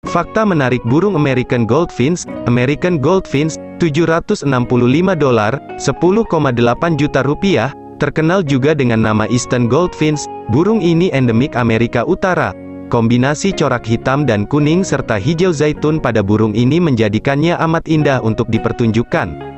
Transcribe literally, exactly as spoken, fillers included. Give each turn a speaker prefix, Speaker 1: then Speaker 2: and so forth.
Speaker 1: Fakta menarik burung American Goldfinch. American Goldfinch, tujuh ratus enam puluh lima dolar, sepuluh koma delapan juta rupiah, terkenal juga dengan nama Eastern Goldfinch. Burung ini endemik Amerika Utara. Kombinasi corak hitam dan kuning serta hijau zaitun pada burung ini menjadikannya amat indah untuk dipertunjukkan.